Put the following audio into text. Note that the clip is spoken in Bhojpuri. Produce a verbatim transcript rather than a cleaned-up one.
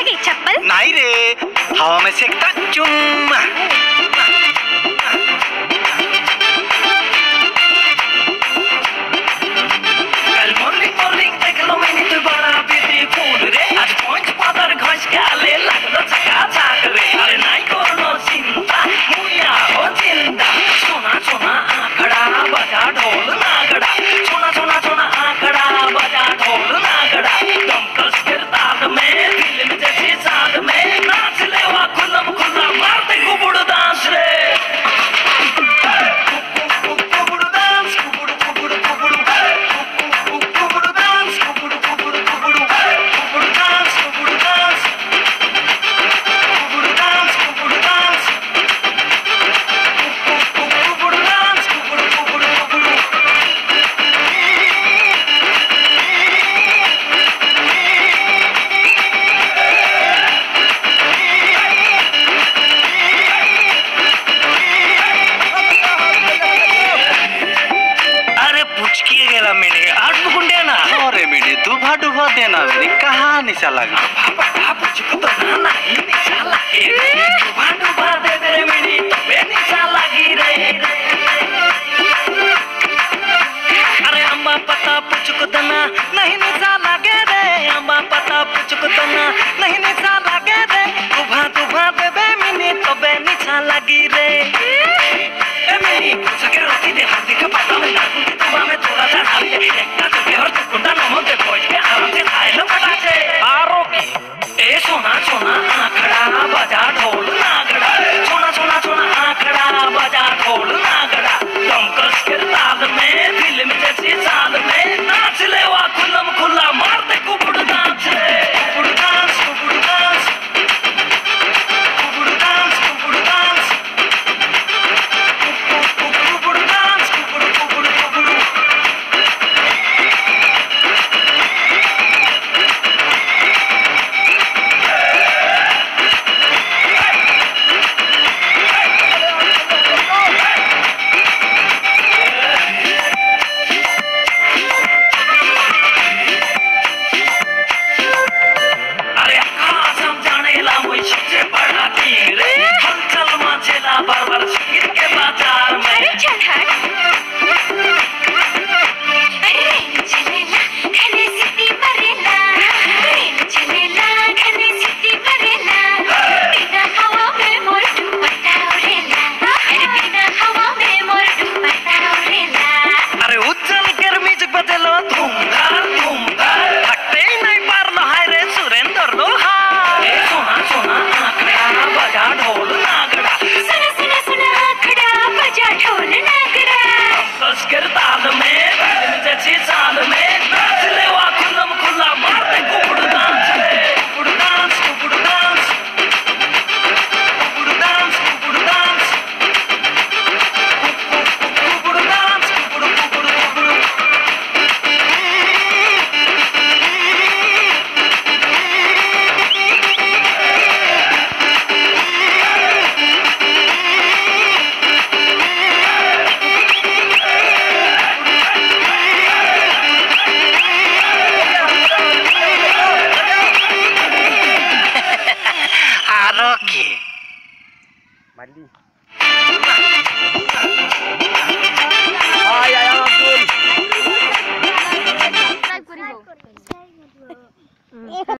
लगे चप्पल? नहीं रे, हवा में सेकता चुम्मा। कल मॉर्निंग मॉर्निंग देख लो मैंने तो बड़ा ब्यूटीफुल रे, आज पॉइंट पादर घस के आले लगलो चकाचक रे। अरे नहीं करो चिंता मुया हो जिंदा, सोना सोना आंकड़ा बजा ढोल नागड़ा, सोना सोना सोना आंकड़ा बजा ढोल नागड़ा। दमकस के ताल में फिल्म जैसी साथ में नाच ले वा खुल्लम खुल्ला मारते कुबुड़ डांस रे। कुबुड़ डांस कुबुड़ कुबुड़ कुबुड़ कुबुड़ डांस कुबुड़ कुबुड़ कुबुड़ कुबुड़ डांस कुबुड़ डांस कुबुड़ डांस कुबुड़ डांस कुबुड़ डांस कुबुड़ कुबुड़ कुबुड़। अरे पुचकी गेला मेने आठ बुकुंडे ना। अरे मेने दुभा दुभा देना मेरी कहाँ निशा लगी? पापा पुचको तो ना ना ही निशा लगी रे, दुभा दुभा दे दे मेरी तो बे निशा लगी रे। अरे अम्मा पता पुचको दना नहीं निशा लगे रे, अम्मा पता पुचको दना नहीं निशा लगे रे, दुभा दुभा दे दे मेरी तो बे निशा लगी रे। ए मेरी सके रोटी दे हाथी का पता में डाकू की तुबा में थोड़ा सा डाल दे, एकटा तो बेहर तो कुंडा नमो दे पहुंच के आराम से खाए लो फटा से। आरो की ए सोना सोना आंकड़ा बजा ढोल नागड़ा, सोना सोना सोना आंकड़ा बजा ढोल नागड़ा। दमकस के ताल में फिल्म जैसी साल में नाच ले वा खुल्लम खुल्ला मारते कुबुड़ डांस रे। कुबुड़ डांस कुबुड़ डांस कुबुड़ डांस कुबुड़ डांस कुबुड़ डांस कुबुड़ कुबुड़ कुबुड़। अरे कहाँ समझाने ला मुझे सबसे बड़ा तीर रे, हलचल मचेला बार बार संगीत के बाजार में। अरे चल हट। अरे चलेला घने सिटी मरेला, अरे चलेला घने सिटी मरेला, बिना हवा में मोर दुपट्टा उड़ेला, अरे बिना हवा में मोर दुपट्टा उड़ेला। अरे उज्जवल कर म्यूजिक बजेलो धूमधार धूमधार, थकते ही नहीं पारलो हाय रे सुरेंद्र लोहा। ए सोना सोना आंकड़ा बजा ढोल नागड़ा, सुना सुना सुना आंकड़ा बजा ढोल नागड़ा। दमकस के ताल में फिल्म जैसी साल में नाच ले वा खुल्लम खुल्ला मारते कुबुड़ डांस रे। कुबुड़ डांस कुबुड़ डांस कुबुड़ डांस कुबुड़ डांस कुबुड़ डांस कुबुड़ कुबुड़ कुबुड़। आरो की